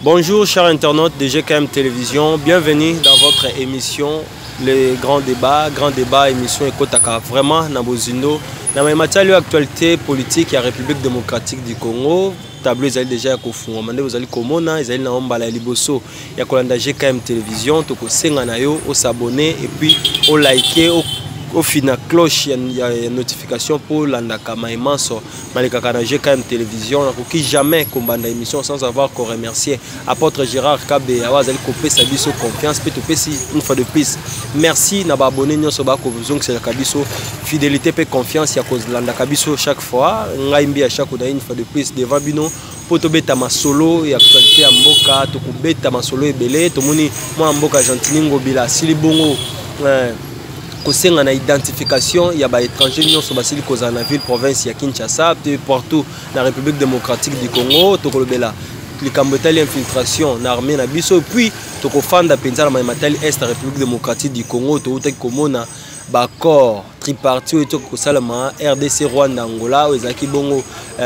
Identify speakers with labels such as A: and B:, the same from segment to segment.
A: Bonjour chers internautes de GKM Télévision, bienvenue dans votre émission Les Grands Débats, émission Ekotaka. Vraiment, Nabozindo, dans ma matière l'actualité politique de la République démocratique du Congo, tableau ils déjà à Kofu, vous allez komona, ils allez na ombala liboso, ya kolanda GKM Télévision, toko senga na yo, au s'abonner et puis au liker, au final cloche il y a une notification pour l'andaka maimanso malika na GKM Télévision qui jamais combanda émission sans avoir qu'on remercier apôtre Gérard Kabé awazali kopé sa biso confiance peut topesi une fois de plus merci na ba abonné nyoso ba ko besoin que c'est la kabiso fidélité pe confiance ya cause l'andaka biso chaque fois ngaimbi à chaque une fois de plus devant bino pour tobeta masolo et actualité ya mboka to kubeta masolo ebele to moni moi mboka Gentiningo bila silibongo kosenga na identification ya ba étranger nyonso basili koza na ville province ya Kinshasa partout na République démocratique du Congo to kolobela likambo tali infiltration na armée na biso puis to kofanda penza na matali est la République démocratique du Congo to utaki komona ba corps tripartite to kosalama RDC Rwanda Angola ezaki bongo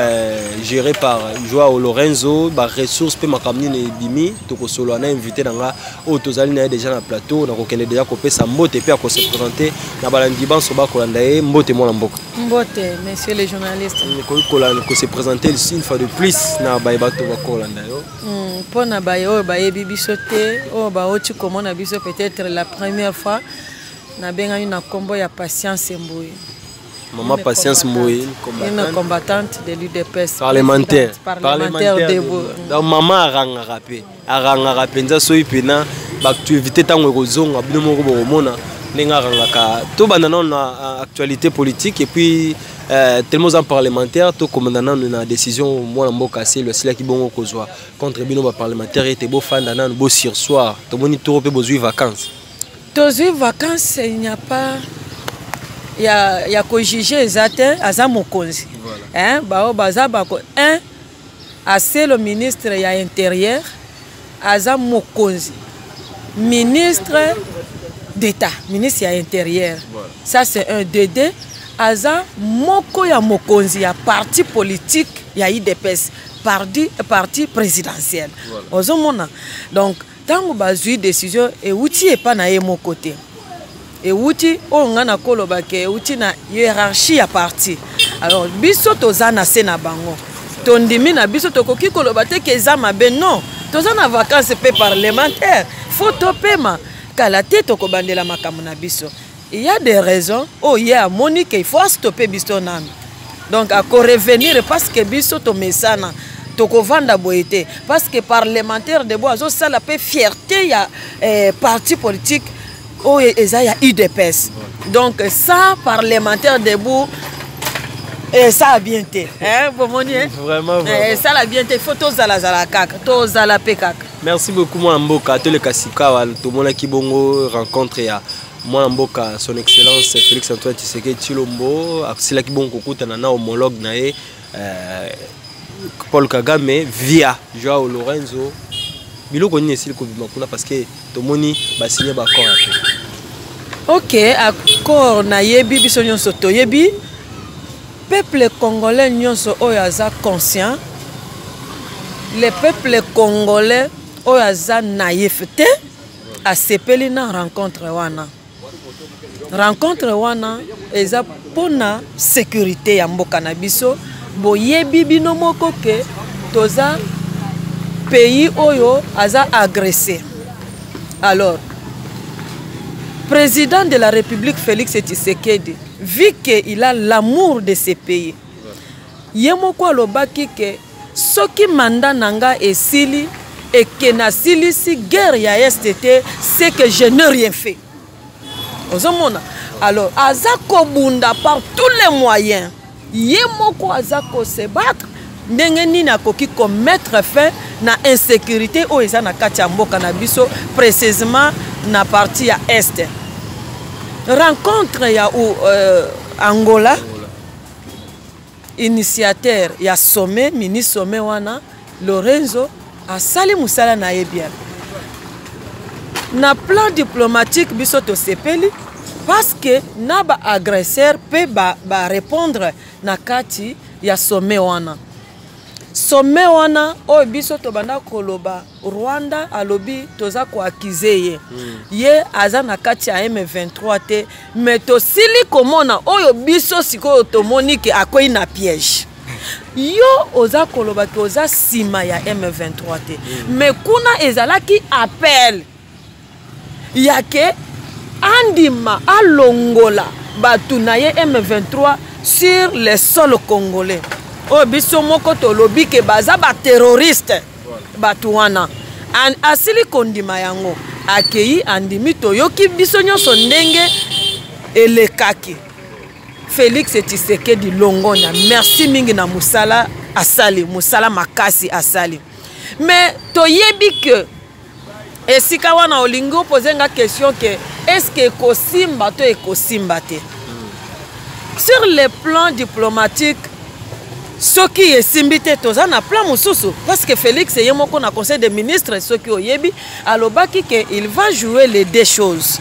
A: géré par Joao Lorenzo ba ressources pe makamni ne bimi to kosolo na invité nanga o tozali na déjà na plateau na kokende déjà kopesa mbote pe ko se présenter na balandi banso ba kolanda e mbote mo na mboka
B: mbote messieurs les journalistes
A: ko se présenter une fois de plus na ba bato ba kolanda yo
B: pona ba yo ba yebi biso te o ba oti komona biso peut-être la première fois na benga une combo ya Patience Mboui.
A: Maman Patience Mboui,
B: une combattante de l'UDPS.
A: Parlementaire
B: debout.
A: Donc maman aranga rapé nza soyi pena ba activité tango kozonga bino moko bomona lenga rangaka to banana na actualité politique et puis tellement en parlementaire to commandant na décision moi mboka c'est le sila ki bongo kozwa contre bino ba parlementaire était beau fanda na beau sursoir to moni to pe bozui vacances.
B: Tous vacances, il n'y a pas. Il y a que juger exactement à Zamokonzi. Hein, un, assez le ministre il y a intérieur, à Zamokonzi. Ministre d'État, ministre il y a intérieur. Ça c'est un DD. À Zamoko ya Mokonzi, il y a parti politique, il y a IDPS, parti présidentiel. Donc tant que décision et outil est pas na mon côté et outil on a koloba ke outil na hiérarchie à parti alors biso tozana sena bango tondimi na biso tokoki koloba te ke zama ben non tozana vacances pe parlementaire faut topema kala te tokobandela makambo na biso il y a des raisons oh il y a Monique il faut stopper biso nan donc à revenir parce que biso to mesana tokovanda boité parce que parlementaire de bois ça la paix fierté il y a parti politique oh et ça il y a UDPS donc ça parlementaire debout et ça a bien été hein
A: vraiment
B: ça la bien été photos à la kaka tous à la pekaka.
A: Merci beaucoup moi mboka to le kasika to mona kibongo rencontre ya moi mboka son excellence Félix Antoine Tshisekedi Tshilombo akisila kibongo kokutana na homologue na ye Paul Kagame via Joao Lorenzo biloko nini esili kobima kuna parce que tomoni ba signé ba accord après.
B: OK, accord na yebi biso nyonso to yebi peuple congolais nyonso oyo aza conscient le peuple congolais oyo aza naïf te asepeli na rencontre wana eza pona sécurité ya mboka na biso boyebi bino moko ke toza pays oyo aza agressé. Alors président de la République Félix Tshisekedi vu qu'il a l'amour de ce pays yemoko alobaki ke soki mandat nanga esili et que na silisi guerre ya STT c'est que je n'ai rien fait. Alors aza kobunda par tous les moyens yemoko aza ko se battre ndenge nini akoki commettre fin na insécurité o eza na kati ya mboka na biso précisément na partie ya est rencontre ya Angola initiateur ya sommet ministre sommet wana Lorenzo asali musala na yebia na plan diplomatique biso to sepeli parce que na ba agresseur peut ba répondre na kati ya sommet wana sommet wana oyo biso tobanda koloba Rwanda alobi toza ko accuser ye aza na kati ya M23 te mais tosili komona oyo biso sikoyo tomoni ke akoyi na piège yo oza koloba ke oza sima ya M23 te mais kuna ezalaki appel yake andima alongola batu na ye M23 sur le sol congolais. Oh biso moko tolobi ke baza ba terroriste batu wana asili kondima yango akei andimi toyoki biso nyonso ndenge elekaki Félix Tshisekedi Longonya merci mingi na musala asali musala makasi asali mais toyebi que esika wana olingo poser nga question que est-ce que ekosimba to ekosimba te sur le plan diplomatique ce qui est simbité toza na plan mususu parce que Félix yemoko na conseil des ministres ce qui oyebi alobaki que il va jouer les deux choses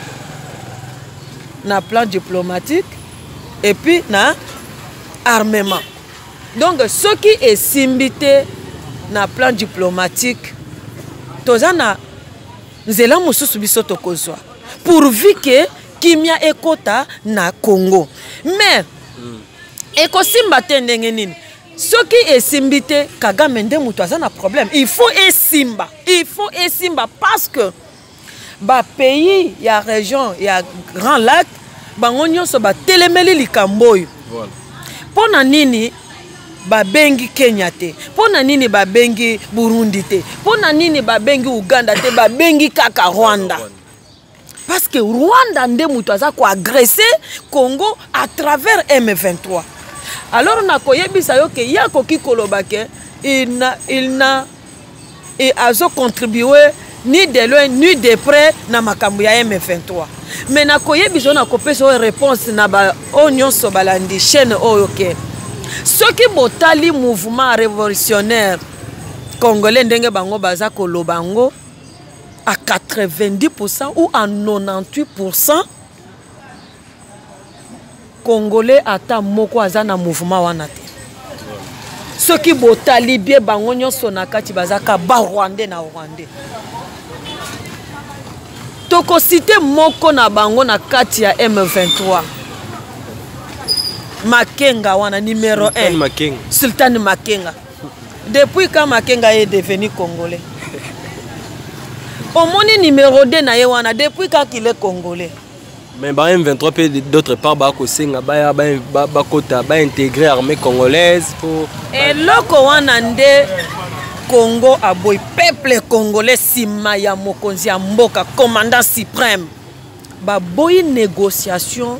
B: na plan diplomatique et puis na armement donc ce qui est simbité na plan diplomatique toza na nzela mususu biso tokozwa pourvu que kimia ekota na Congo mais ekosimba te ndenge nini ce qui est simbité Kagame nde mutu aza na problème il faut esimba parce que ba pays ya région ya Grand Lac bango nyonso ba telemeli likamboyo voilà pona nini babengi Kenya te pona nini babengi Burundi te pona nini babengi Uganda te babengi kaka Rwanda parce que Rwanda nde mutu aza ko agresser Congo à travers M23 alors na koyebisa yo ke ya koki koloba ke il n'a et azo contribuer ni de loin ni de près na makambo ya M23 mais na koyebisa na kopesa réponse na ba onyon so balandi chaîne oyo ke ceux qui botali mouvement révolutionnaire congolais ndenge bango baza kolobango à 90% ou à 98% congolais ata moko aza na mouvement wana te ceux qui botali bien bango nyonso na kati bazaka ba rwandais na rwandais toko cité moko na bango na kati ya M23 Makenga wana numéro 1 Sultan Makenga depuis quand Makenga est devenu congolais au moni numéro 2 na ye wana depuis quand il est congolais
A: mais ba M23 peut d'autre part ba ko senga ba kota ba intégrer armée congolaise pour
B: et loko wana nde Congo aboy peuple congolais sima ya mokonzi ya mboka commandant suprême ba boy négociation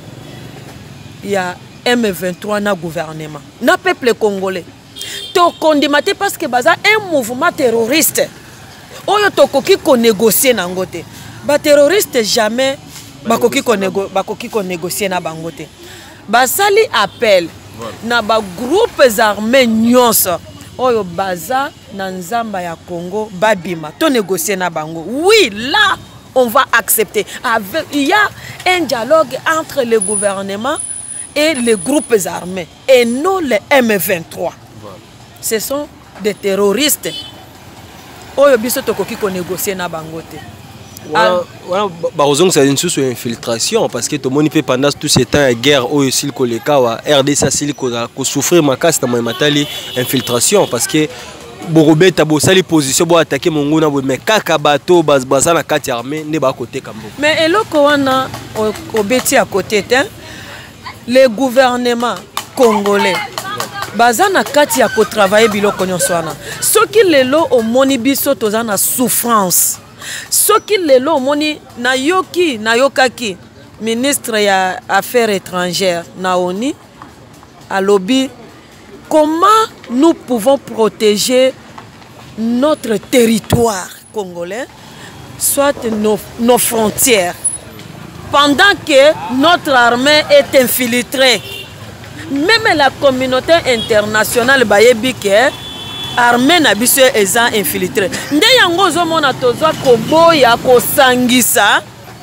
B: ya M23 na gouvernement na peuple congolais to kondimate parce que baza un mouvement terroriste oyo tokoki ko négocier na ngote ba terroriste jamais bakoki ko négocier na bangote basali appel na ba groupes armés nyonso oyo baza na nzamba ya Congo babima to négocier na bango oui là on va accepter avec il y a un dialogue entre le gouvernement et les groupes armés et non les M23 voilà. Ce sont des terroristes oyo biso tokoki ko négocier na bangote
A: voilà barozong c'est une source d'infiltration parce que tout le monde peut pendant tout ce temps de guerre au sil koleka wa RDC sil ko souffrir makasi na matali infiltration parce que Borobé tabo sali position bo attaquer monguna bo mais kaka bato baza na kati armée ne ba côté kambo
B: mais eloko wana obeti à côté te le gouvernement congolais baza na kati ya ko travailler biloko nyonso wana soki lelo omoni biso toza na souffrance soki lelo omoni nayokaki ministre ya affaires étrangères Naoni alobi comment nous pouvons protéger notre territoire congolais soit nos frontières pendant que notre armée est infiltrée même la communauté internationale bayebi ke armée na biso eza infiltrée nde yango zomona tozwa koboya kosangisa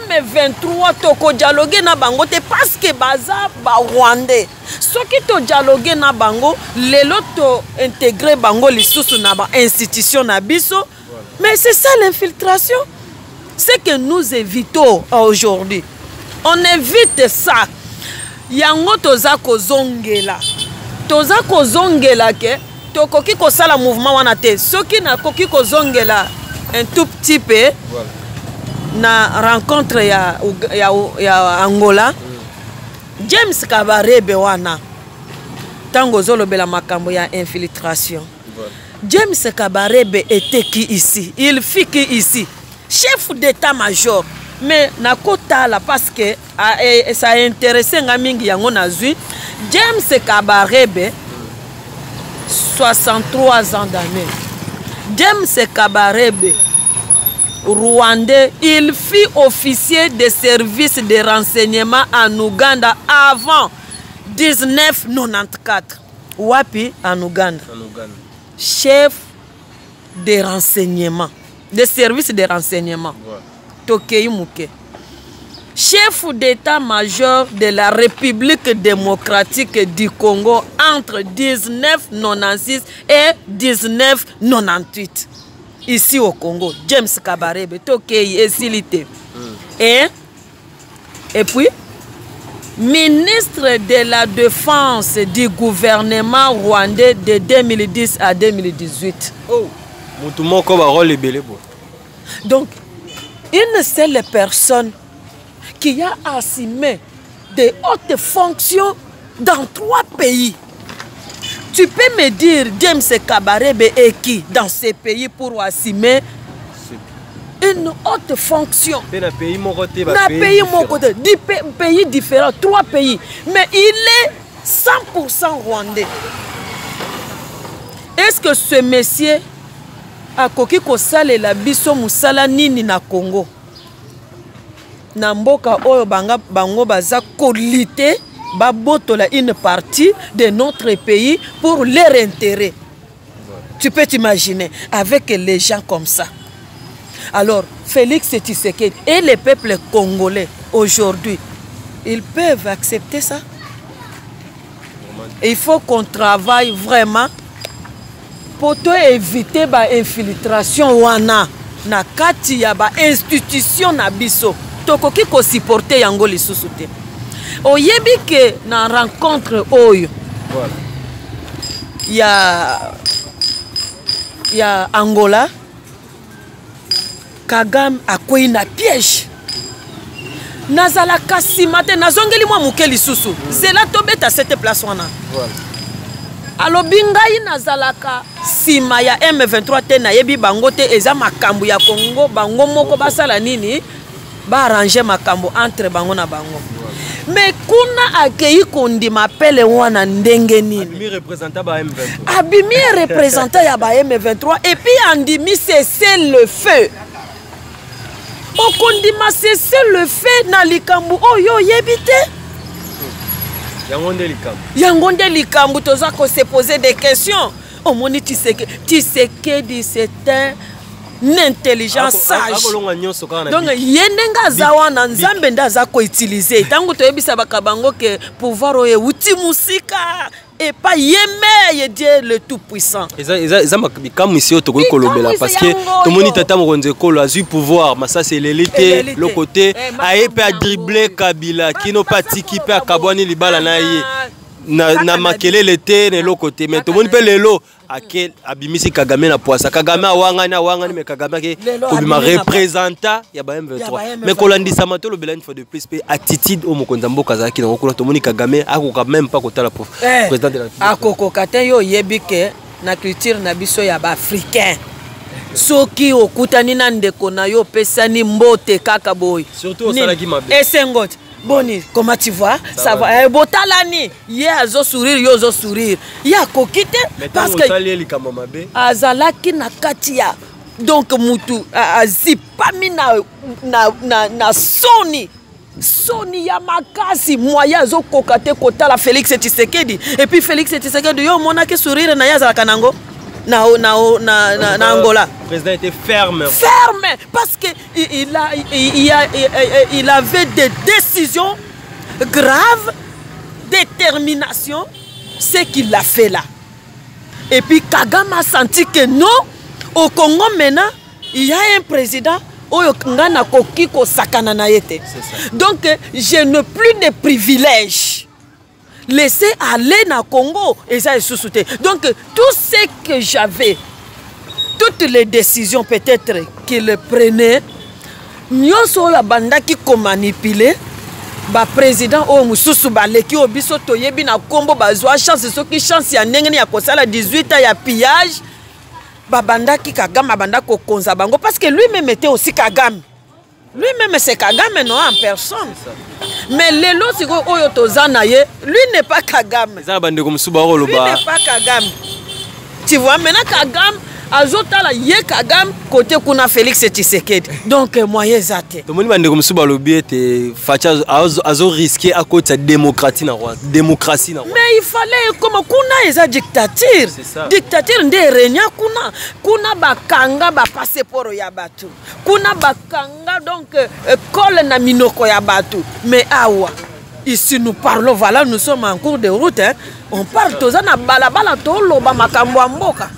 B: M23 toko dialoguer na bango te parce que baza ba Rwandais. Soki to dialoguer na bango, lelo to intégrer bango lisusu na ba institution na biso. Mais c'est ça l'infiltration. C'est que nous évitons aujourd'hui. On évite ça. Yango toza kozongela. Toza kozongela ke tokoki kosala mouvement wana te. Soki na koki kozongela un tout petit peu na rencontre ya Angola. James Kabarebe wana tango zolobela makambo ya infiltration. James Kabarebe était qui ici? Il fit qui ici? Chef d'état-major. Mais na kota la parce que ça a intéressé ngamingi yango nazui. James Kabarebe 63 ans d'année. James Kabarebe Rwandais, il fut officier de service de renseignement en Ouganda avant 1994. Wapi en Ouganda. Chef de renseignement, de service de renseignement. Tokei Mouke. Chef d'état-major de la République démocratique du Congo entre 1996 et 1998. Ici au Congo, James Kabarebe, Tokei et Silité. Et puis, ministre de la Défense du gouvernement rwandais de 2010 à 2018.
A: Oh,
B: donc, une seule personne qui a assumé de hautes fonctions dans 3 pays. Tu peux me dire James Kabarebe est qui dans ces pays pour assumer une haute fonction? Dans pays différents, 3 pays. Mais il est 100% rwandais. Est-ce que ce monsieur a koki kosale la biso musala nini na Congo? Na mboka oyo bango baza kolite babotola une partie de notre pays pour leur intérêt. Tu peux t'imaginer avec les gens comme ça. Alors, Félix Tshisekedi et les peuples congolais aujourd'hui, ils peuvent accepter ça. Il faut qu'on travaille vraiment pour éviter l'infiltration wana na kati ya ba institution na biso. Tokoki ko supporter yango lisusu te. Oyebi ke na rencontre oyo. Voilà. Ya Angola. Kagame akwei na piège. Nazala kasimate nazongeli mwa muke lisusu. Zela tobeta cette place wana. Voilà. Alo bingai nazalaka sima ya M23 te na yebi bango te eza makambo ya Congo bango moko basala nini ba arranger makambo entre bango na bango. Mais kuna akei kondi mapele wana ndenge nini? Abimi représentant ba M23. Abimi représentant ya ba M23 et puis andimi cesser le feu. Okondima cesser le feu na likambu oyo yebite. Yangonde likambu toza ko se poser des questions. Au moni Tshisekedi c'est une intelligence sage. Donc yendenga zawana nzambe ndaza ko utiliser. Tango toyebisa bakabango ke pouvoir oye uti musika et pas yeme Dieu le tout puissant.
A: Eza comme ici to kolobela parce que to moni tata mokonze kolo azu pouvoir mais ça c'est l'élite le côté aye pe a dribbler Kabila kino patiki pe akabwani libala na ye na makele l'été ne l'autre côté mais to moni pe lelo akel abimisi Kagame na poisa Kagame awanga ni me Kagame ke kobima représentant ya ba M23 mais kolandisa mato lobela une fois de plus pe attitude au mokonza mboka zaki na kokula to moni Kagame akoka même pas kotala président de la République
B: akoko kate yo yebike na culture na biso ya ba africain soki okutani na ndeko na yo pesani mbote kaka boy
A: surtout au salaki mabe
B: esengot boni comment tu vois ça va botalani ye azo sourire yo zo sourire ya kokite parce que azalaki na katia donc mutu azipami na soni ya makasi moya zo kokate kota la Félix Tshisekedi et puis Félix Tshisekedi yo monaki sourire na yazala kanango na Angola.
A: Le président était ferme.
B: Ferme, parce qu'il avait des décisions graves, détermination, ce qu'il a fait là. Et puis Kagame a senti que non, au Congo maintenant, il y a un président. Donc, je n'ai plus de privilèges. Laissez aller dans le Congo et ça est sous-souté. Donc, tout ce que j'avais, toutes les décisions peut-être qu'il prenait, nous sommes banda qui manipulé. Ba président o mususu baleki obiso toyebi na kombo bazwa chance soki chance ya ndenge ya kosala 18 ans ya pillage ba banda ki Kagame banda ko konza bango parce que lui-même était aussi Kagame. Lui-même c'est Kagame non en personne. Mais lelo siko oyo tozana ye, lui n'est pas Kagame.
A: Ça bande comme Subaru
B: Lui n'est pas Kagame. Tu vois maintenant Kagame azotala ye Kagame côté kuna Félix Tshisekedi. Donc moyen zate.
A: To moni bande comme Subaru biete facha azo risquer à côté de démocratie na Rwanda. Démocratie na Rwanda. Mais
B: il fallait comme kuna eza dictature. Dictature nde renya kuna bakanga ba passeport ya batu. Kuna bakanga donc kole na minoko ya batu. Mais awa ici nous parlons, voilà, nous sommes en cours de route, hein. On parle tozana balabala to loba makambo mboka.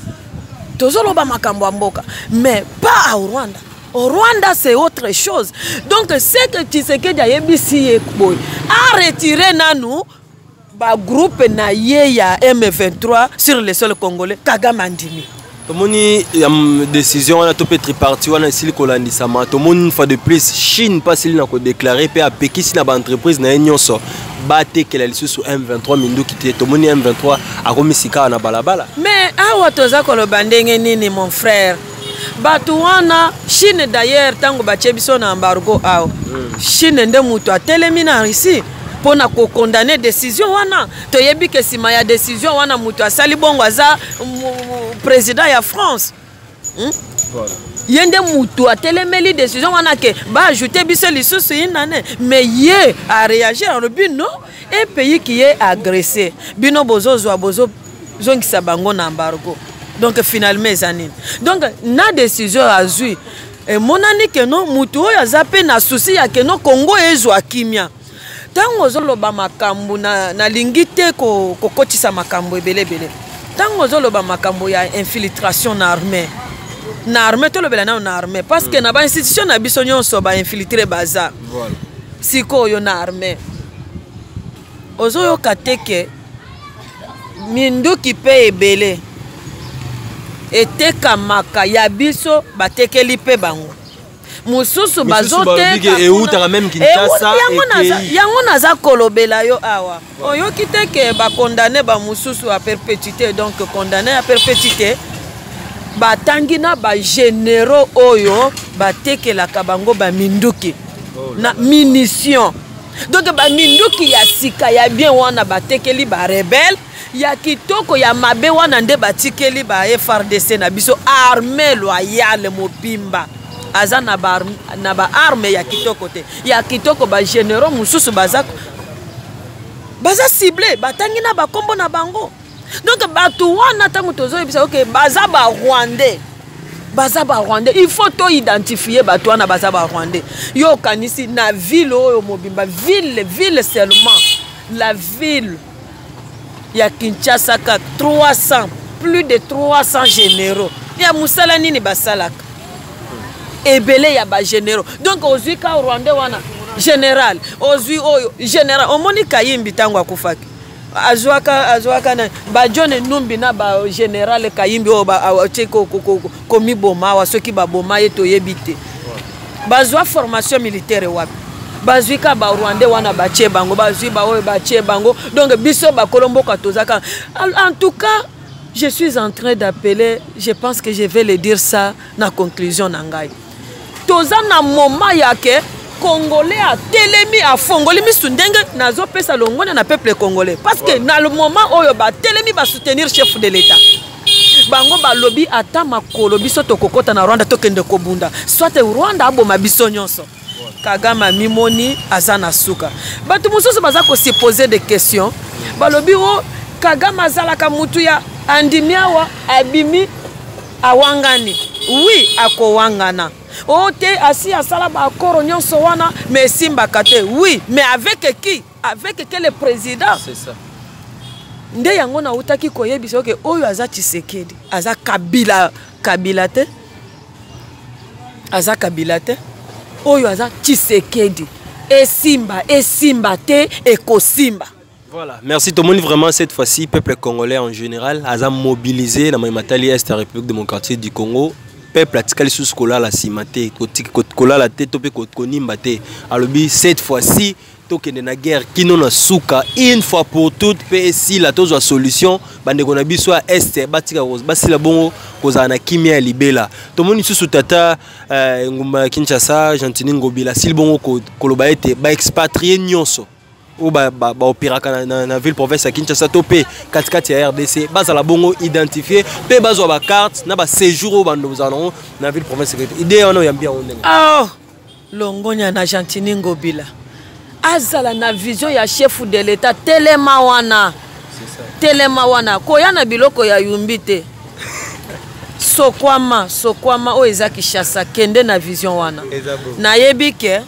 B: Mais pas au Rwanda. Au Rwanda, c'est autre chose. Donc, c'est que Tshisekedi a retiré nous le groupe ya M23 sur le sol congolais. Kagame Andimi.
A: Tout le monde a décision, on a topé tripartite, on a essayé de coller sama. Tout le monde une fois de plus, Chine pas s'il n'a pas déclaré, puis à Pékin si n'a pas entreprise n'a union so. Batte qu'elle est sur M23 mindu qui était tout le monde M23 a remis sika na balabala.
B: Mais awa toza kolobandenge nini mon frère. Batuana Chine d'ailleurs tango bachebiso na embargo awo. Chine nde mutu atelemi na ici. Pour condamner décision wana toyebi ke sima ya décision wana mutu asali bongo aza président ya France. Voilà. Yende mutu atelemeli décision wana ke ba ajouter biso lisusu inane mais yé a réagi en but non un pays qui est agressé bino bozo zongisa bango na embargo. Donc finalement ezanine. Donc na décision azui et monani ke non mutu oyo azape na souci ya ke non Congo ezwa kimia. Tango zoloba makambo na lingite ko kotisa makambo ebele. Tango zoloba makambo ya infiltration na armée. Na armée to lobela na armée parce que na ba institution na biso nyonso ba infiltrer baza. Voilà. Siko yo na armée. Ozoyo kateke minduki pe ebele. Eteka maka ya biso batekeli pe bango. Mususu bazote yango naza kolobela yo awa oyo kiteke ba condamné ba mususu à perpétuité donc condamné à perpétuité batangina ba généraux oyo batekela kabango ba minduki na munition donc ba minduki ya sika ya bien wana batekeli ba rebelle ya kitoko ya mabe wana nde batikeli ba FRDC na biso armée loyale mobimba aza na ba arme ya kitoko te ya kitoko ba généraux mususu baza ciblé batangi na ba kombo na bango donc batu wana tangu tozo bisa OK baza ba Rwandais il faut to identifier batu wana baza ba Rwandais yo kanisi na ville oyo mobimba ville seulement la ville ya Kinshasa ka 300 plus de 300 généraux ya musala nini basalaka ebele ya ba généraux donc ozui ka Rwanda wana général ozui oyo général omoni Kayimbi tango akufaki azwaka na ba John Numbi na ba général Kayimbi o ba cheko komi boma wa soki ba boma yeto yebite bazwa formation militaire wapi bazui ka ba Rwanda wana ba che bango bazui ba oyo ba che bango donc biso ba kolombo katozaka en tout cas je suis en train d'appeler je pense que je vais le dire ça na conclusion nangai toza na moment yake congolais a telemi a fongoli misundenge nazo pesa longona na peuple congolais parce que na le moment oyo ba telemi ba soutenir chef de l'état bango ba lobby ata makolo biso tokokota na Rwanda tokende kobunda soit Rwanda aboma biso nyonso Kagame mimoni azana suka batu mususu baza ko se poser des questions ba lobby o Kagame azala ka mutu ya andimiawa abimi awangani oui akowangana ote asi asala ba akoro nyonso wana mais simbaka te oui mais avec qui avec quel président
A: c'est ça
B: nde yango na utaki koyebisa ke oyo aza Tshisekedi aza Kabila te aza Kabila te oyo aza Tshisekedi esimba te ekosimba.
A: Voilà, merci tout le monde. Vraiment, cette fois-ci, peuple congolais en général a mobilisé dans Matali Est, la République démocratique du Congo. Peuple a tikali sous kola la simate, kola la tête, topé konimba te. Alobi cette fois-ci, tokende na guerre kino na suka une fois pour toutes PSI la tozo solution bande kona biso à Est batika basila bongo koza na kimia libela. To moni sous tata ngumba Kinshasa, Gentini Ngobila sil bongo koloba ete ba expatrié nyonso. Ou ba opéraka na ville province à Kinshasa topé katikati ya RDC bazala bongo identifié pe bazwa ba carte na ba séjour au bando bazalon na ville province idée ono yambia ondenga
B: ah longonya na Gentini Ngobila azala na vision ya chef de l'état telema wana c'est ça telema wana koya biloko ya yumbite sokwama o eza Kinshasa kende na vision wana na yebike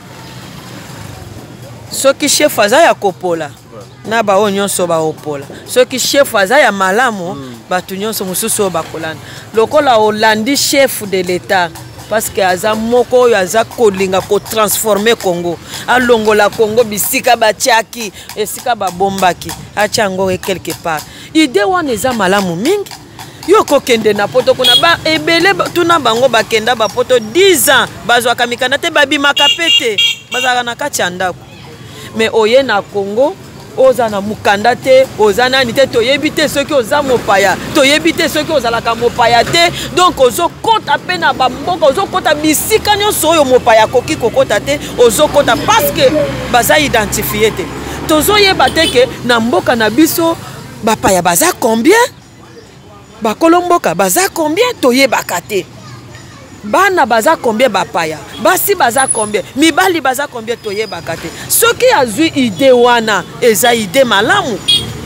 B: soki chef aza ya kopola na ba onyonso ba opola soki chef aza ya malamu batu nyonso mususu bakolana lokola olandi chef de l'état parce que aza moko aza kolinga ko transformer Congo alongola Congo bisika batiaki esika babombaki achango quelque part idée wana eza malamu mingi yo kokende na poto kuna ba ebele tuna bango bakenda ba poto 10 ans bazwa kamikana te babimaka pete bazaka na kati ya ndako mais oye na Congo oza na mukanda te oza nani te toyebite soki oza mopaya toyebite soki ozalaka mopaya te donc ozo kota pe na bamboka ozo kota bisika nyonso oyo mopaya koki kokota te ozo kota parce que baza identifié te tozo yeba te ke na mboka na biso bapaya baza combien bakolomboka baza combien toyebaka te bana baza combien bapaya basi baza combien mibali baza combien toyebaka te soki azwi idée wana eza idée malamu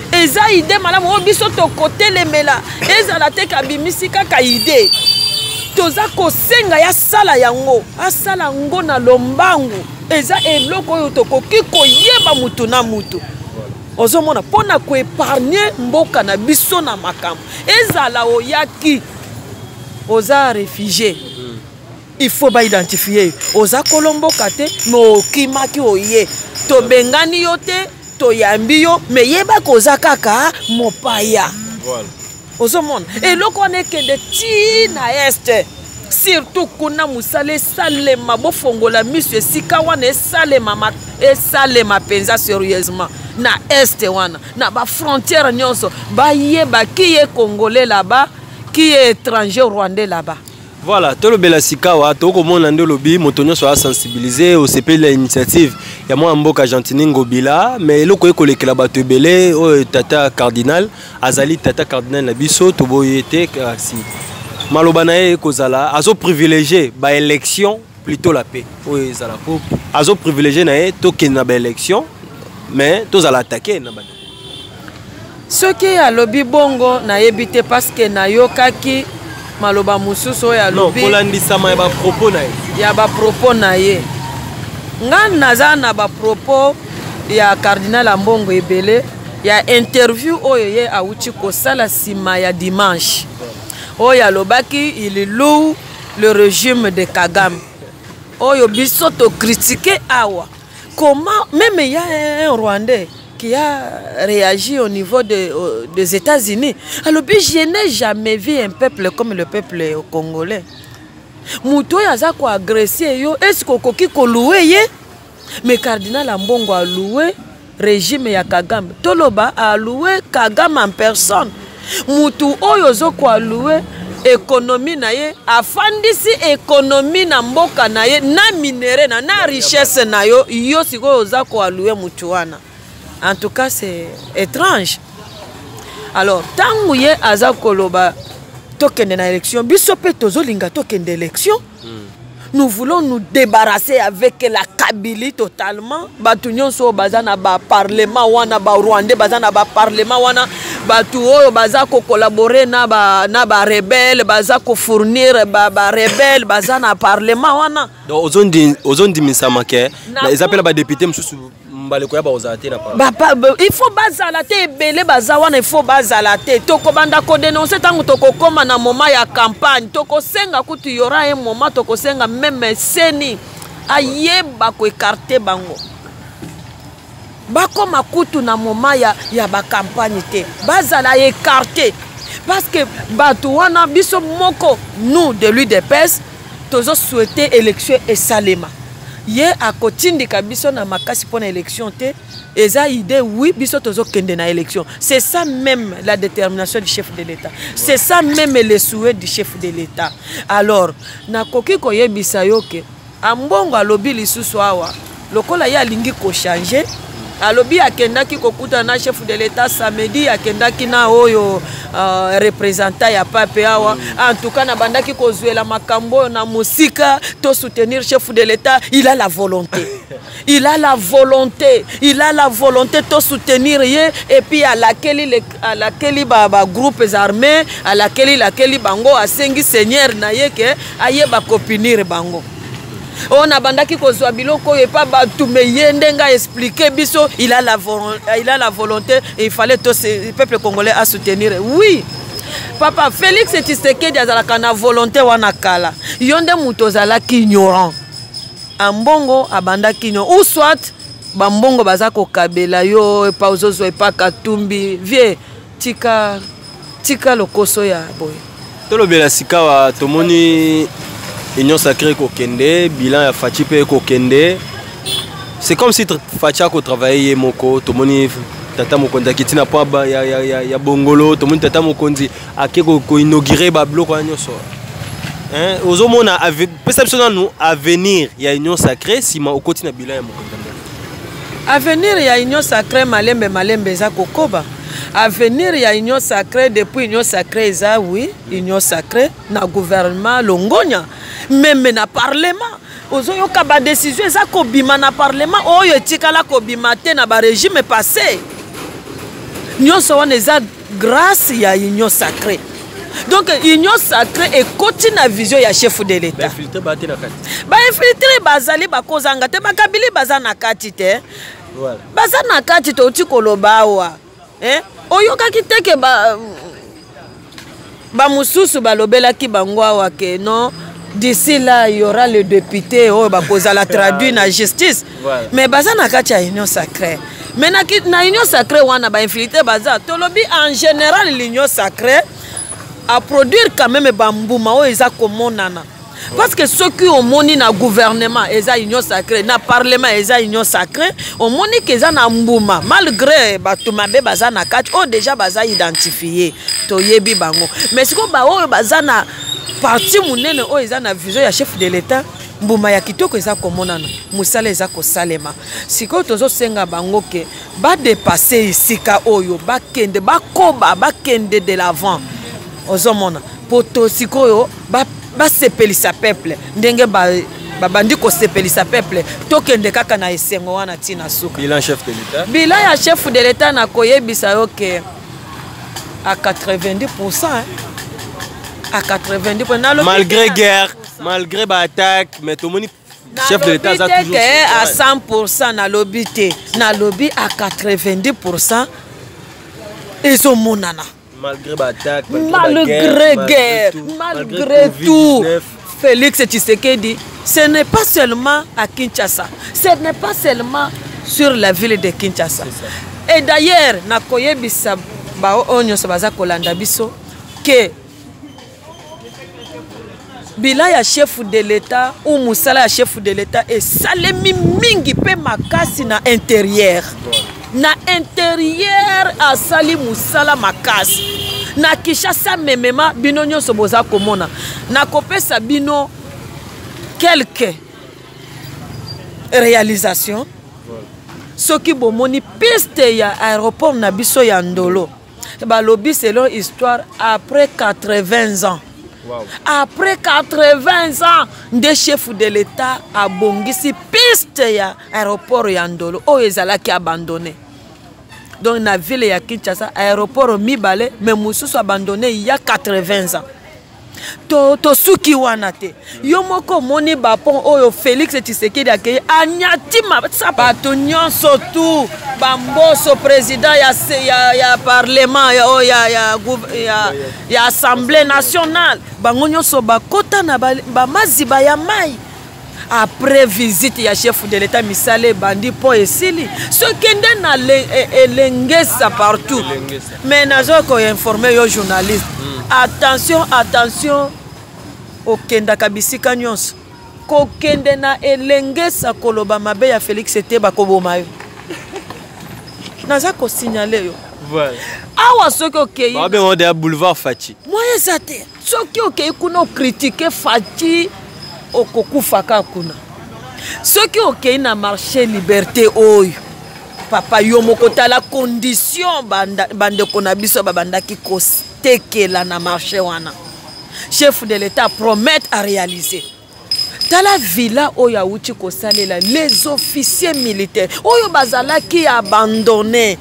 B: o biso to kotelemela ezala te kabimisi kaka idée toza kosenga ya sala yango asala ngo na lombangu eza eloko oyo tokoki koyeba mutu na mutu ozomona pona ko épargner mboka na biso na makambo ezala oyaki oza réfugié il faut ba identifier oza kolomboka te no kimaki oye to bengani yo te to yambi yo me yeba koza kaka mopaya voilà ozomona eloko nekende ti na este surtout kuna musale salema bofongola miso esika wana esalema penza sérieusement na este wana na ba frontière nyonso ba yeba qui est congolais là-bas qui est étranger rwandais là-bas.
A: Voilà, tout le Belasikawa, tout le monde a lobby, Motonio soit sensibilisé au CP de l'initiative. Il y a moi un beau Gentini Ngobila, mais le quoi que la batte belé, Tata Cardinal, Azali Tata Cardinal Nabiso, Toboyete, si Malobanae Kozala, Azo privilégié, ba élection plutôt la paix. Oui, ça la coupe. Azo privilégié nae, token na ba élection, mais tous à l'attaquer na ba.
B: Ce qui a lobby bongo na ebité parce que na yokaki maloba mususu ya lobby.
A: Non, kolandisa ma ba propos na ye.
B: Ya ba propos na ye. Nga naza na ba propos ya cardinal Ambongo Ebele ya interview oyo ye auti ko sala sima ya dimanche. Oyo lobaki il loue le régime de Kagame. Oyo biso to critiquer awa. Comment même il y a un Rwandais qui a réagi au niveau des États-Unis. Alors, je n'ai jamais vu un peuple comme le peuple congolais. Mouto yaza ko agressé yo, est-ce qu'on koki ko loué ye? Mais cardinal Ambongo a loué régime ya Kagame. Toloba a loué Kagame en personne. Moutou oyo zo ko loué économie na ye, afandisi économie na mboka na ye, na minéré na richesse na yo, yo siko oza ko loué mutuana. En tout cas, c'est étrange. Alors, tant que vous avez koloba token de l'élection, bisope tozolinga token d'élection, nous voulons nous débarrasser avec la Kabylie totalement. Batunyon so bazana ba parlement wana ba Rwandais bazana ba parlement wana batu oyo baza ko collaborer na ba rebelle baza ko fournir ba rebelle baza na parlement wana
A: donc ozondi misamake ils appellent ba député msusu mbaleko ya ba ozate na
B: parlement il faut bazala te ebele baza wana il faut bazala te toko banda ko dénoncer tango toko koma na moment ya campagne toko senga kutu yora un moment toko senga même seni ayeba ko écarter bango bako makutu na moment ya ba campagne te bazala écarté parce que batu wana biso moko nous de l'UDPS tozo souhaiter élection et salema ye akotindika biso na makasi pona élection te eza idée oui biso tozo kende na élection c'est ça même la détermination du chef de l'État c'est ça même le souhait du chef de l'État alors nakoki koyebisa yo ke ambongo alobi lisusu awa lokola ye alingi ko changer alobi akendaki kokuta na chef de l'État samedi akendaki na oyo représentant ya pape awa en tout cas na bandaki kozwela makambo na musika to soutenir chef de l'État il a la volonté il a la volonté to soutenir ye et puis à laquelle ba groupes armés à laquelle bango asengi seigneur na ye ke aye ba copinir bango on a bandaki kozwa biloko et pas batu me yendenga expliquer biso il a la volonté et il fallait tout ce peuple congolais à soutenir oui papa Félix Tshisekedi azalaka na volonté wana kala yonde muto zalaki ignorant ambongo abandaki ignorant ou soit bambongo bazako kabela yo pa ozozo e pa katumbi vie tika lokoso ya boy
A: tolobela sikawa tomoni Union sacrée kokende, bilan ya Fachi pe kokende. C'est comme si Fachi a travaillé moko, tout le monde tata mokonzi kitina pa ya bongolo, tout le monde tata mokonzi ake ko inaugurer ba bloc wa nyoso. Hein, ozomona perception nous avenir ya Union sacrée si ma okoti na bilan ya mokonzi.
B: Avenir ya Union sacrée malembe za kokoba. Avenir ya Union sacrée depuis Union sacrée za oui, Union sacrée na gouvernement longonya. Même na parlement ozoyoka ba décision za kobima na parlement oyo tikala kobima te na ba régime passé nyonso wana eza grâce ya Union sacrée donc Union sacrée et continue na vision ya chef de l'État ba infiltrer bazali ba kozanga te bakabili baza na kati te voilà baza na kati to tikoloba wa oyoka kiteke ba mususu balobela ki bangwa wa ke non. D'ici là, il y aura le député qui va traduire la justice. Voilà. Mais baza na kati ya Union sacrée. Mais na Union sacrée wana ba infiltré baza. Tolobi en général l'Union sacrée a produire quand même bambuma o eza komonana. Parce que ceux qui ont moni na gouvernement eza Union sacrée, na parlement eza Union sacrée, on moni que eza na mbuma malgré batu mabe baza na kati o déjà baza identifié to yebi bango. Mais siko ba o baza na parti munene o eza na vision ya chef de l'État mbuma ya kitoko eza komonana musala eza kosalema siko tozo senga bango ke ba dépasser isika oyo bakende bakoba bakende de l'avant ozomona poto sikoyo ba sepelisa peuple ndenge bandi ko sepelisa peuple tokende kaka na esengo wana tina suka
A: bilan chef de l'État
B: bilan ya chef de l'État na koyebisa yo ke à 90% à 90%.
A: Malgré guerre, malgré attaque, mais tout le monde chef de l'État a toujours
B: à 100% na lobby na lobby à 90% et son monana.
A: Malgré attaque,
B: malgré guerre, malgré tout. Félix Tshisekedi, ce n'est pas seulement à Kinshasa, ce n'est pas seulement sur la ville de Kinshasa. Et d'ailleurs, na koyebisa ba onyo sabaza kolanda biso que bilan ya chef de l'État ou musala ya chef de l'État et salemi mingi pe makasi na intérieur. Na intérieur a sali musala makasi. Na Kinshasa memema bino nyonso boza komona. Na kopesa bino quelques réalisations. Ce qui bomoni piste ya aéroport na biso ya Ndolo. Ba lobby selon histoire après 80 ans. Wow. Après 80 ans, des chefs de l'État a bongisi piste ya aéroport ya Ndolo o ezala ki abandonné. Donc na ville ya Kinshasa aéroport mibale mais mususu abandonné il y a 80 ans. To suki wana te. Yo moko moni ba pont oyo Félix Tshisekedi akeye anyati ma bato nyonso tout bamboso président ya parlement ya assemblée nationale bango nyonso bakota na ba maziba ya mai. Après visite ya chef de l'état misale bandi po esili ce kende na elengesa partout mais nazo ko informer yo journaliste attention okenda kabisika nyonso ko kende na elengesa koloba mabe ya Félix ete bakoboma yo naza ko signaler yo
A: voilà
B: awa soki okei
A: ba ben on de boulevard Fachi
B: moye zate soki okei kuna critiquer Fachi okokufaka kuna soki okei na marché liberté oyo papa yo moko tala condition bandeko na biso babandaki kostekela na marché wana chef de l'état promet à réaliser tala villa oyo awuti kosalela les officiers militaires oyo bazalaki abandonné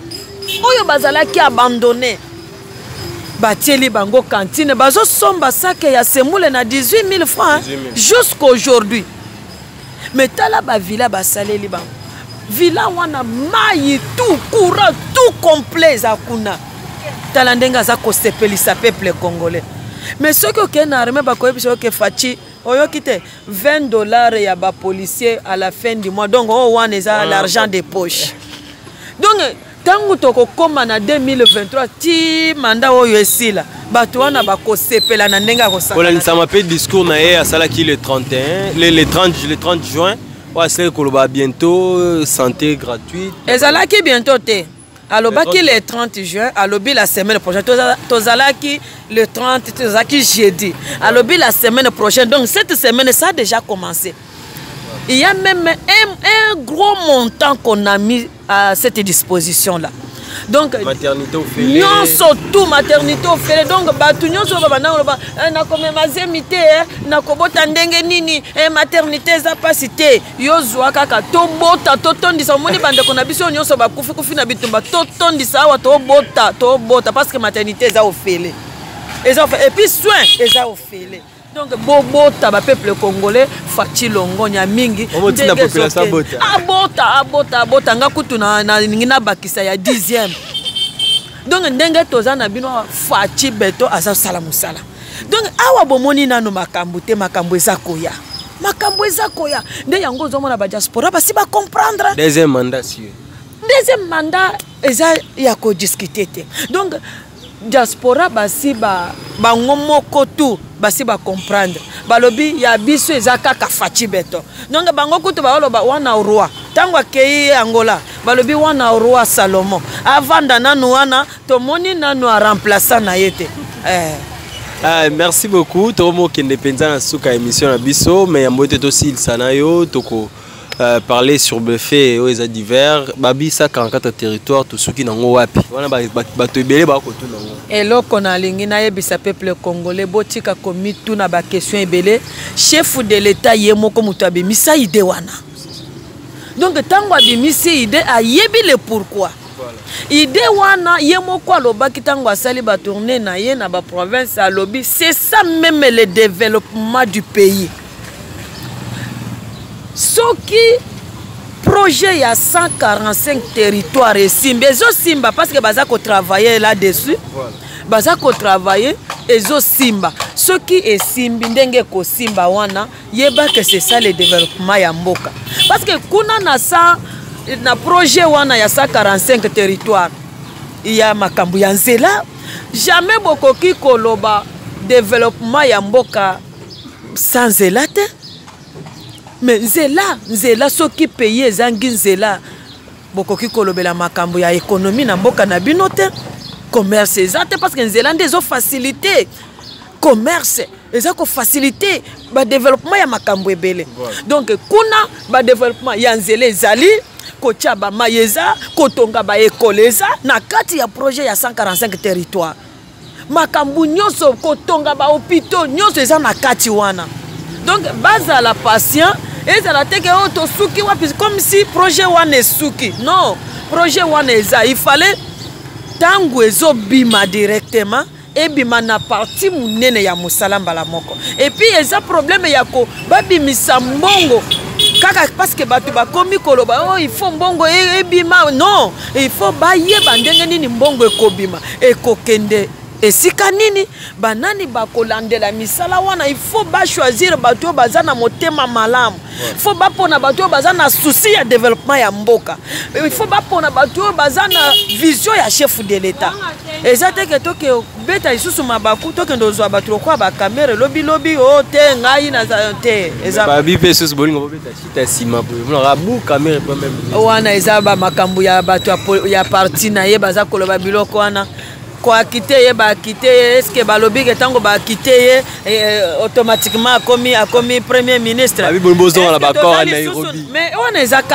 B: Batieli bango cantine bazo somba sake ya semoule na 18 000 francs jusqu'aujourd'hui. Mais tala ba villa basaleli bango. Villa wana mai tout courant tout complet za kuna. Tala ndenga za ko sepelisa peuple congolais. Mais ce que ken armée ba ko biso ke Fachi oyo kite $20 ya ba policier à la fin du mois. Donc on wana eza l'argent de poche. Donc tangu toko koma na 2023 ti manda oyo esila bato wana bakosepela na ndenga kosaka.
A: Voilà ça m'appelle discours na ye asala ki le 31 le 30 juin wa c'est koloba bientôt santé gratuite.
B: Ezalaki bientôt te. Alobaki le 30 juin, alobi la semaine prochaine. Tozalaki le 30, tozalaki jeudi. Alobi la semaine prochaine. Donc cette semaine ça a déjà commencé. Il y a même un gros montant qu'on a mis à cette disposition-là. Donc,
A: maternité offerée.
B: Non, surtout maternité offerée. Donc, batu nyonso na komemazemite na kobota ndenge nini maternité za pasité yozwa kaka to bota to tondisa moni bande kona biso nyonso ba kufi na bitumba to tondisa wa to bota parce que maternité za offerée. Et puis soin eza offerée. Donc, bota ba peuple congolais Fachi Longonya mingi.
A: La population
B: abota ngakutu na ngina bakisa ya 10e. Donc ndenge tozana bino Fachi beto asa sala musala. Donc awa bomoni nano makambo te makambo ezakoya. Makambo ezakoya. Nde yango zomona ba diaspora basi ba comprendre.
A: Deuxième mandat si.
B: Deuxième mandat eza ya ko discuter te. Donc diaspora basi bangomoko tu basi ba comprendre balobi ya biso ezaka ka Fachi beto donc bango kutu ba loba wana roi tango akei Angola balobi wana roi Salomon avanda nanu wana tomoni nanu a remplaçant na yete
A: merci beaucoup tomo kende penza na suka émission na biso mais yambote to sil sanayo toko parler sur Buffet et aux divers babi ça 44 territoires tout ce qui nango wapi wana bato ebele ba ko tuna ngo
B: eloko na lingi na yebisa peuple congolais botika komi tuna ba question ebele chef de l'état yemoko mutu abimisa ide wana donc tango abimisi ide ayebi le pourquoi ide wana yemoko alobaki tango asali ba tourner na ye na ba province alobi c'est ça même le développement du pays. Soki projet ya 145 territoires et simba parce que baza ko travailler là-dessus. Voilà. Baza ko travailler ezo simba. Soki e simbi ndenge ko simba wana yeba que c'est ça le développement ya mboka. Parce que kuna na projet wana ya 145 territoires. Il y a makambu ya nzela. Jamais bokoki koloba développement ya mboka sans nzela te. Mais nzela soki pays ezangi nzela bokoki kolobela makambo ya économie na mboka na bino te commerce ezate parce que nzela ndezo facilité commerce ezako facilité ba développement ya makambo ebele. Donc kuna ba développement ya nzela ezali kotia ba mayeza kotonga ba école eza na kati ya projet ya 145 territoires makambu nyonso kotonga ba hôpitaux nyonso eza na kati wana. Donc baza la patient et ça la teke auto suki wapi comme si projet wana suki non projet wana eza il fallait tangu ezobima directement ebima na parti munene ya mosala mbala moko. Et puis eza problème ya ko babimisa mbongo kaka parce que batu bakomi koloba oh il faut mbongo ebima non il faut bayeba ndenge nini mbongo ekobima ekokende esika nini banani bakolandela misala wana. Il faut ba choisir batu baza na motema malamu. Il faut ba pona batu baza na souci ya développement ya mboka. Il faut ba pona batu baza na vision ya chef de l'état. Ezate ke toke beta isusu mabaku toke ndozwa batu kwa ba camera lobi o te ngai na te eza
A: ba bipe isusu bolingo beta chita sima po mona rabu camera pa même
B: wana eza ba makambu ya batu ya parti na ye baza koloba biloko wana kwa kite ye ba kite est-ce que balobi ke tango ba kite ye automatiquement akomi premier ministre
A: abi bonbozo na ba corps à Nairobi
B: mais on est à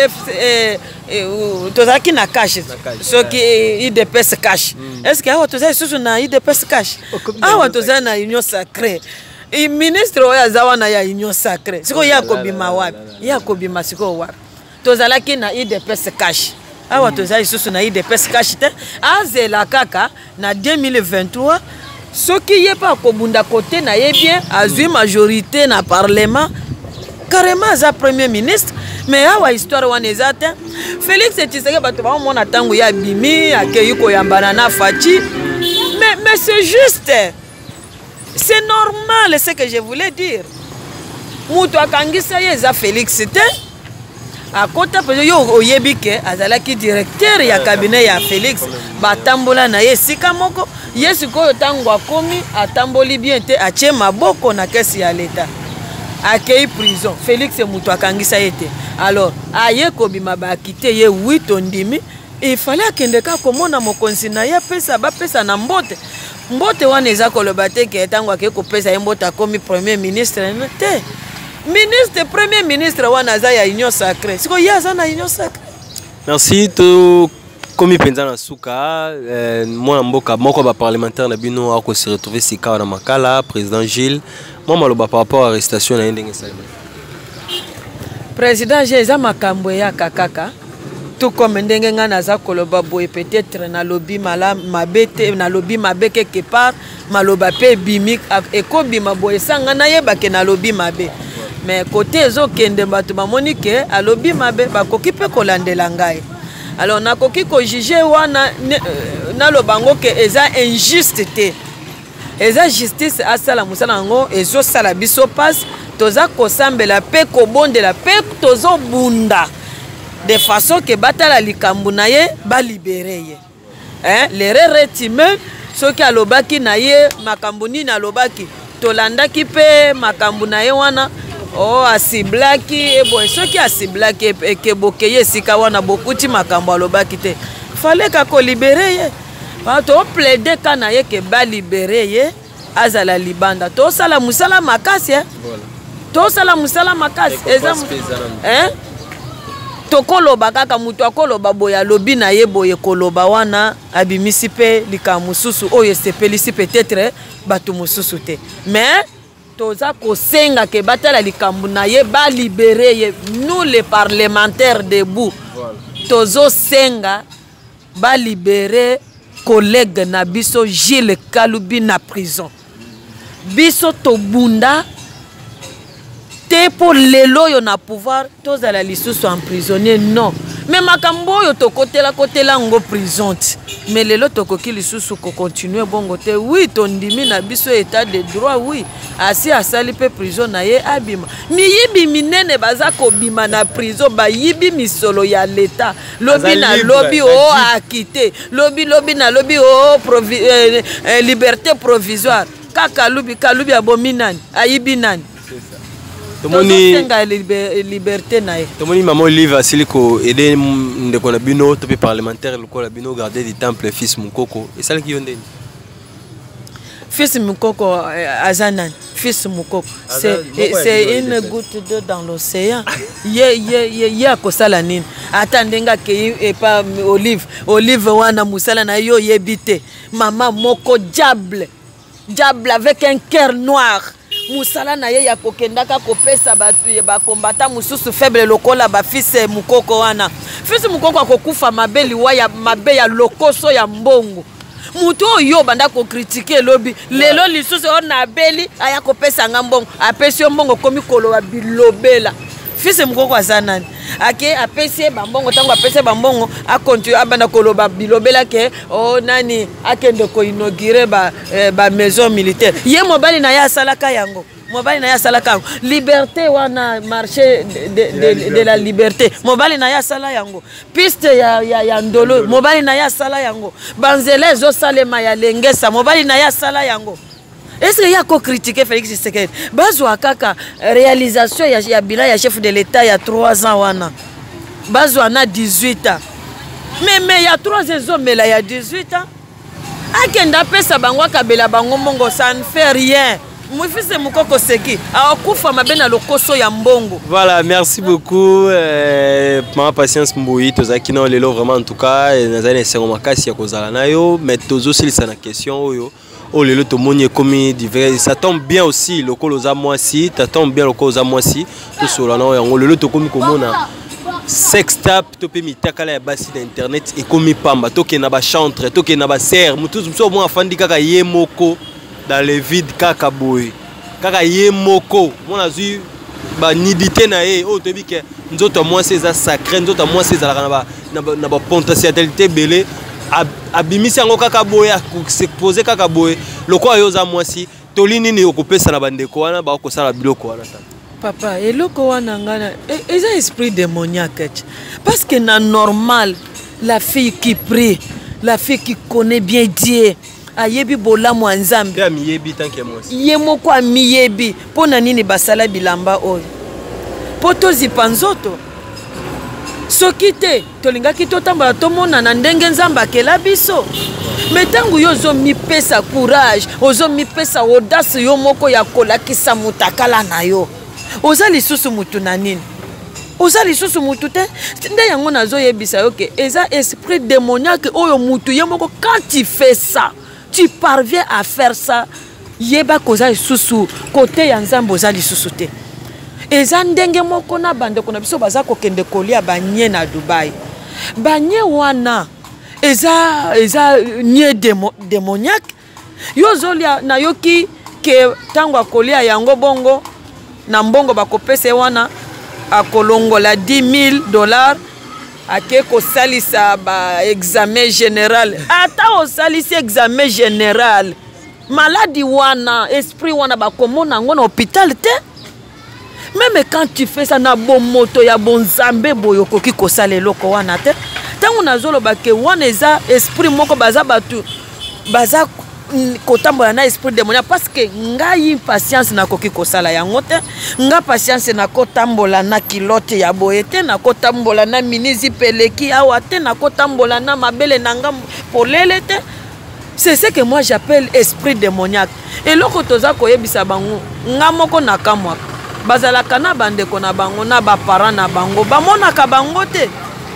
B: tozaki na cash ce qui IDPS cash est-ce que awa tozaki susu na IDPS cash awa tozaki na union sacrée et ministre oya azawa na ya union sacrée siko ya kobima wapi ya kobima siko wapi tozalaki na IDPS cash awa tozali susu na IDPS cash te azela kaka na 2023 soki ye pa kobunda côté na ye bien azui majorité na parlement carrément za premier ministre. Mais awa histoire wana ezate Félix Tshisekedi bato ba mona tango ya bimi akeyi ko yambana na Fachi mais c'est juste, c'est normal ce que je voulais dire. Mutu akangisa ye za Félix te akota pezo yo oyebike azalaki directeur ya cabinet ya Félix batambola na ye sika moko yesu ko tango akomi atamboli bien te atie maboko na kesi ya leta akei prison Félix mutu akangisa yete. Alors aye kobima ba kite ye 8 ondimi il fallait akende ka komona mokonzi na ye pesa ba pesa na mbote wana eza koloba te ke tango akeko pesa ye mbote akomi premier ministre te. Ministre, premier ministre wana za ya union sacrée. Siko ya za na union sacrée.
A: Merci to komi penza na suka moi mboka moko ba parlementaire na bino ako se retrouver sika na makala président Gilles moi maloba par rapport à arrestation na ndenge salima.
B: Président Gilles za makambo ya kakaka tout comme ndenge ngana za koloba boye peut-être na lobby mala mabete na lobby mabeke quelque part maloba pe bimik ekobima boye sanga na yeba ke na lobby mabe. Mais côté ezo kende batu bamonike alobi mabe bakoki pe kolandela ngai. Alors nakoki ko juger wana na lobango ke eza injuste te. Eza justice asala musala ngo ezo sala biso passe toza kosambela pe kobondela pe tozo bunda de façon que batala likambu na ye ba libérer ye. L'erreur est humaine soki alobaki na ye makambu ni na lobaki tolandaki pe makambu na ye wana oh asiblaki ebo soki asiblaki ekeboke ye sika wana bokuti makambo alobaki te fallait ka ko libérer ye to plaider kana ye ke ba libérer ye azala libanda to sala musala makasi to sala musala makasi eza to koloba kaka mutu akoloba boya lobi na ye boye koloba wana abimisi pe likamususu oyo sepelisi peut-être batu mususu te mais toza kosenga ke batala likambu na ye ba libérer ye nous les parlementaires debout tozo senga ba libérer collègue na biso Gilles Kalubi na prison biso to bunda te pour lelo yo na pouvoir toza la lisusu emprisonné non mais makambo yo to kotela ngo prison mais lelo to koki lisusu ko continuer bongo te oui to ndimi na biso état de droit oui asi asali pe prison na ye abima miyibi minene baza ko bima na prison ba yibi misolo ya l'état lobi na lobi o akité lobi na lobi o liberté provisoire kaka Kalubi abominani ayibi nani tomoni liberté na ye
A: tomoni maman Olive asiliko aider ndeko na bino to pe parlementaire lokola bino garder du temple fils Mukoko et ça qui yonde
B: fils Mukoko azanan fils Mukoko c'est une goutte d'eau dans l'océan ye akosala nini atandenga ke et pas Olive wana musala na yo yebite maman moko diable avec un cœur noir musala na ye ya kokendaka kopesa batu ye ba combattant mususu faible lokola ba fils Mukoko wana fils mukoko akokufa mabe liwa ya mabe ya lokoso ya mbongo mutu oyo banda ko critiquer lobi lelo lisusu ona beli aya kopesa ngambongo apesi mbongo komi koloba bilobela fils mukoko azanani ake apesi bambongo tango apesi bambongo a continue abanda koloba bilobela ke o nani akende ko inaugurer ba maison militaire ye mobali na ya salaka yango mobali na ya salaka yango liberté wana marché de la liberté mobali na ya sala yango piste ya ndolo mobali na ya sala yango banzele zo salema ya lengesa mobali na ya sala yango. Est-ce qu'il y a qu'à critiquer Félix Tshisekedi? Bazwa kaka réalisation ya bilan ya chef de l'État il y a 3 ans wana. Bazwa na 18 ans. Mais il y a 3 ans mais là il y a 18 ans. Akenda pesa bangwa kabela bango mongo ça ne fait rien. Mon fils est mukoko seki. Akufa mabena lokoso ya mbongo. Voilà, merci beaucoup. Ma patience mboui tozaki na lelo vraiment en tout cas nazali sengo makasi ya kozala nayo mais tozo silisa na question oyo. Oh le to moni comme divers ça tombe bien aussi le col aux amoisi ça tombe bien le col aux amoisi tout sur là non le to comme komona sextap to pe mitakala ya basi d'internet et comme pamba to ke na ba chantre to ke na ba serre mutu so mo afandi kaka yemoko dans le vide kaka boy kaka yemoko mon azu ba nidité na e o to bi ke nzoto moi c'est sacré nzoto moi c'est na ba potentialité belé abimisi yango kaka boye s'exposer kaka boye loko ayoza mwasi tolini ni okopesa na bandeko wana ba okosala biloko wana papa eloko wana ngana eza esprit démoniaque parce que na normal la fille qui prie la fille qui connaît bien Dieu ayebi bola mwanzambe ya miyebi tanke mwasi yemoko amiyebi pona nini basala bilamba oyo poto zipanzoto soki te tolingaki totambola tomona na ndenge nzambe akela biso me ntango yo ozomipesa courage ozomipesa audace yo moko ya kolakisa mutakala na yo oza lisusu mutu na nini oza lisusu mutu te nde yango nazoyebisa yo ke eza esprit démoniaque oyo mutu ye moko quand tu fais ça tu parviens à faire ça yeba koza lisusu côté ya nzambe oza lisusu te eza ndenge moko na bandeko na biso baza kokende kolia banye na Dubai banye wana eza nye démoniaque yo zolia na yoki ke tango akolia yango bongo na mbongo bakopesa wana akolongola $10,000 ake kosalisa ba examen général ata osalisi examen général maladi wana esprit wana bakomona ngo na hôpital te. Même quand tu fais ça na bon moto ya bon zambe boyoko ki kosale loko wana te tango nazolo bake wana eza esprit moko baza batu baza kotambola na esprit démoniaque parce que ngai patience na koki kosala yango te nga patience na kotambola na kilote ya boyete na kotambola na minizi peleki awa te na kotambola na mabele nanga polele te. C'est ce que moi j'appelle esprit démoniaque et loko toza koyebisa bango nga moko na kamwa bazalaka na bandeko na bango na ba parents na bango bamonaka bango te.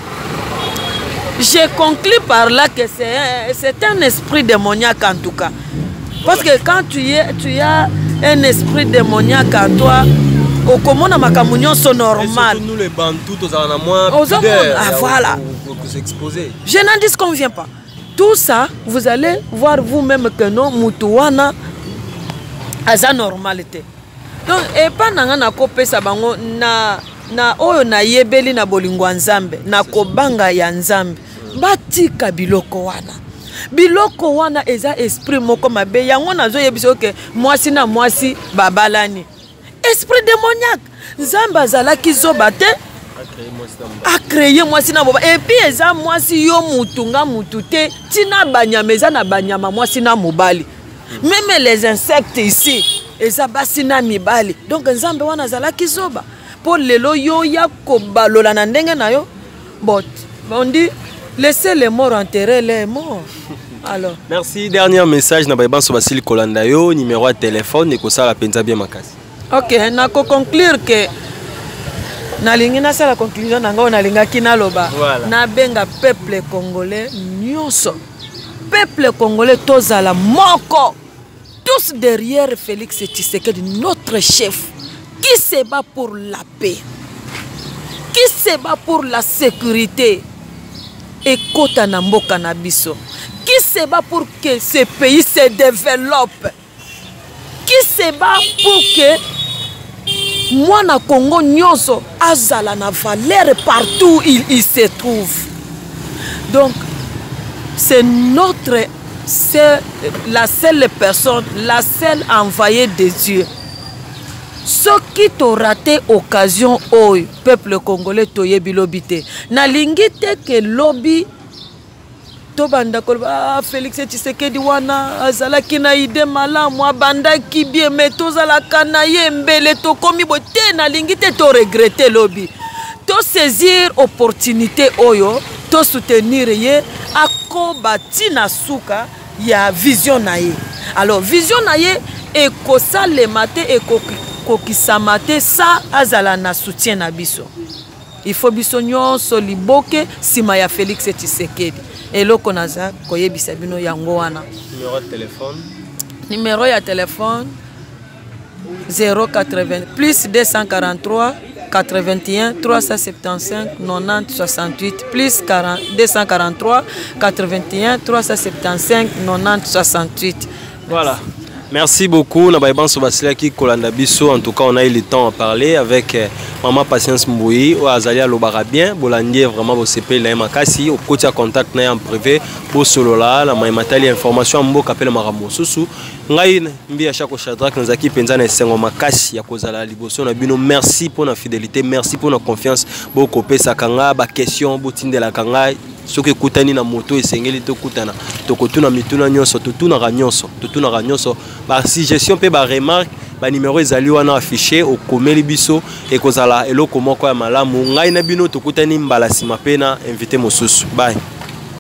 B: Je conclus par là que c'est un esprit démoniaque en tout cas. Parce que quand tu as un esprit démoniaque en toi, au commun makambo nyonso normal. Nous les bantous tous en moins. Voilà. Je n'en disconviens pas. Tout ça, vous allez voir vous-même que non mutuwana aza normalité. Donc et pas nanga kopesa bango na oyo na yebeli na bolingo nzambe na kobanga ya nzambe batika biloko wana eza esprit moko mabe yango nazo yebisa ke mwasi na mwasi babalani esprit démoniaque nzambe azalaki zoba te a créé mwasi na boba et puis eza mwasi yo mutunga mutute tina banyama eza na banyama mwasi na mobali même les insectes ici eza basi na mibali donc nzambe wana azalaki zoba pour lelo yo ya kobalola na ndenge na yo but on dit laissez les morts enterrer les morts. Alors
A: merci. Dernier message na Baïban Sobasili Kolanda yo numéro de téléphone et ko sala penza bien makasi.
B: OK, na ko conclure que na lingi na sala conclusion na ngo na linga kina loba na benga peuple congolais nyonso. Peuple congolais tozala moko. Tous derrière Félix Tshisekedi, notre chef, qui se bat pour la paix, qui se bat pour la sécurité et kota na mboka na biso? Qui se bat pour que ce pays se développe? Qui se bat pour que moi na Congo nyonso azala na valeur partout il se trouve? Donc c'est la seule personne, la seule envoyée de Dieu. Ce qui t'a raté occasion au peuple congolais toye bilobité. Na lingite que lobby tobanda kolba Félix Tshisekedi wana azala kina ide malamu abanda kibie metoza la kanaye mbele to komi bote na lingite to regretter lobby. To saisir opportunité oyo, to soutenir ye akobati na suka ya vision na ye. Alors vision na ye ekosa le matin ekokisamate sa azala na soutien na biso. Il faut biso nyonso liboke sima ya Félix Tshisekedi. Eloko naza koyebisa bino yango wana.
A: Numéro de téléphone.
B: Numéro ya téléphone 080 plus 243 81 375 90 68 plus 243 81 375 90 68.
A: Voilà. Merci beaucoup. En tout cas, on a eu le temps à parler avec Maman Patience Mboui. Azalia Lobara bien. Bolandier vraiment au CP la Makasi. Au côté à contact en privé. Pour solo là, la maïmatali information mbo kapela maramo susu. Ngai mbi à chaque chadrak nous aki penzana sengo makasi ya kozala liboso na bino. Merci pour la fidélité, merci pour la confiance. Boko pesa kanga ba question botinde la kanga. Soki kutani na moto esengeli to kutana to kotuna mituna nyonso totuna ra nyonso ba suggestion pe ba remarque ba numéro ezali wana affiché au komeli biso e kozala eloko moko ya malamu ngai na bino to kutani mbala sima pena invité mosusu bye.